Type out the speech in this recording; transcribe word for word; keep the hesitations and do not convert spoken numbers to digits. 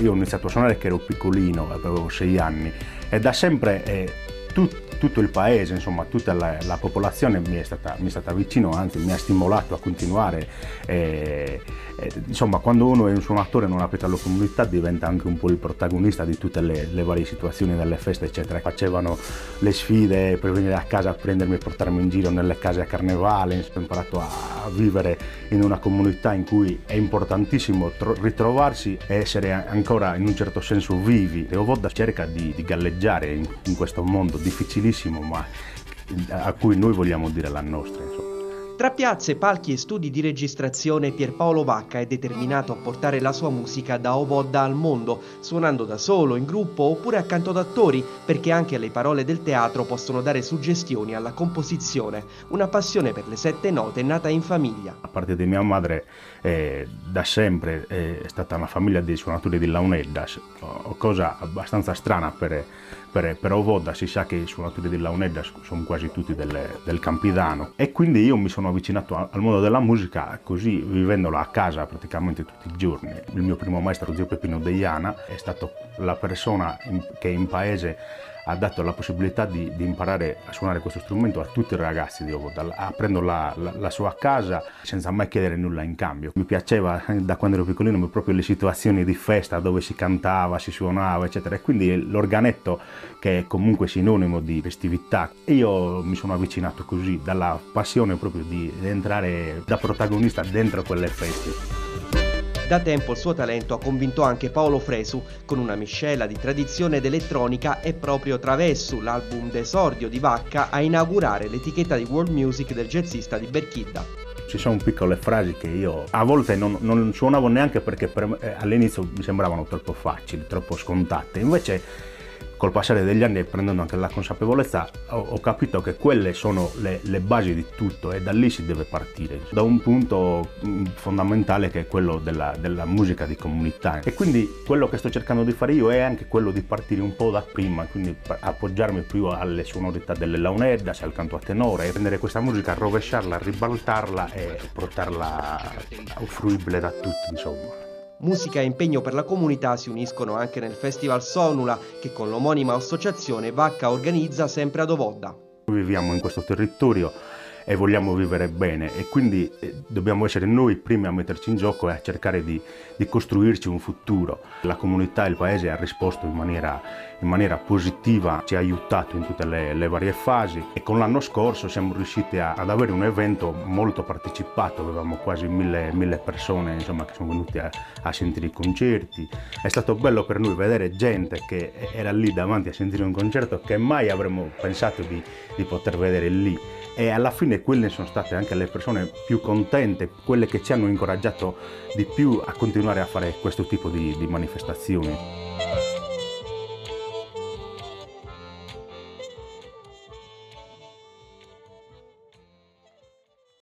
io ho iniziato a suonare che ero piccolino, avevo sei anni, e da sempre eh, tut, tutto il paese, insomma tutta la, la popolazione mi è, stata, mi è stata vicino, anzi mi ha stimolato a continuare. Eh, eh, insomma, quando uno è un suonatore in una piccola comunità diventa anche un po' il protagonista di tutte le, le varie situazioni delle feste, eccetera. Facevano le sfide per venire a casa a prendermi e portarmi in giro nelle case a carnevale. Ho imparato a vivere in una comunità in cui è importantissimo ritrovarsi e essere ancora in un certo senso vivi. E Ovoda cerca di, di galleggiare in, in questo mondo difficilissimo, ma a cui noi vogliamo dire la nostra, insomma. Tra piazze, palchi e studi di registrazione, Pierpaolo Vacca è determinato a portare la sua musica da Ovoda al mondo, suonando da solo, in gruppo oppure accanto ad attori, perché anche le parole del teatro possono dare suggestioni alla composizione, una passione per le sette note nata in famiglia. A parte di mia madre, eh, da sempre eh, è stata una famiglia di suonatori di launeddas, cosa abbastanza strana per, per, per Ovoda. Si sa che i suonatori di launeddas sono quasi tutti del, del Campidano, e quindi io mi sono avvicinato al mondo della musica così, vivendolo a casa praticamente tutti i giorni. Il mio primo maestro, zio Peppino Deiana, è stato la persona in, che in paese ha dato la possibilità di, di imparare a suonare questo strumento a tutti i ragazzi di Ovoda, aprendo la, la, la sua casa senza mai chiedere nulla in cambio. Mi piaceva da quando ero piccolino proprio le situazioni di festa dove si cantava, si suonava, eccetera, e quindi l'organetto, che è comunque sinonimo di festività. E io mi sono avvicinato così, dalla passione proprio di entrare da protagonista dentro quelle feste. Da tempo il suo talento ha convinto anche Paolo Fresu, con una miscela di tradizione ed elettronica. È proprio Travessu, l'album d'esordio di Vacca, a inaugurare l'etichetta di world music del jazzista di Berchidda. Ci sono piccole frasi che io a volte non, non suonavo neanche perché eh, all'inizio mi sembravano troppo facili, troppo scontate, invece col passare degli anni e prendendo anche la consapevolezza ho, ho capito che quelle sono le, le basi di tutto, e da lì si deve partire, da un punto fondamentale che è quello della, della musica di comunità. E quindi quello che sto cercando di fare io è anche quello di partire un po' da prima, quindi appoggiarmi più alle sonorità delle launeddas, al canto a tenore, e prendere questa musica, rovesciarla, ribaltarla e portarla fruibile da tutti, insomma. Musica e impegno per la comunità si uniscono anche nel Festival Sonula, che con l'omonima associazione Vacca organizza sempre ad Ovoda. Viviamo in questo territorio e vogliamo vivere bene, e quindi dobbiamo essere noi primi a metterci in gioco e a cercare di, di costruirci un futuro. La comunità e il paese ha risposto in maniera, in maniera positiva, ci ha aiutato in tutte le, le varie fasi, e con l'anno scorso siamo riusciti a, ad avere un evento molto partecipato. Avevamo quasi mille, mille persone, insomma, che sono venute a, a sentire i concerti. È stato bello per noi vedere gente che era lì davanti a sentire un concerto che mai avremmo pensato di, di poter vedere lì. E alla fine quelle sono state anche le persone più contente, quelle che ci hanno incoraggiato di più a continuare a fare questo tipo di, di manifestazioni.